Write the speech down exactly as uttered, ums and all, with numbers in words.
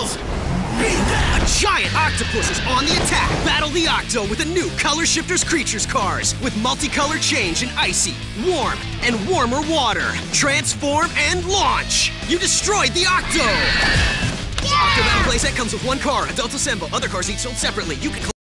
feels... A giant octopus is on the attack! Battle the Octo with a new Color Shifters Creatures cars with multicolor change in icy, warm, and warmer water. Transform and launch! You destroyed the Octo! Octobattle playset comes with one car, adult assemble. Other cars each sold separately. You can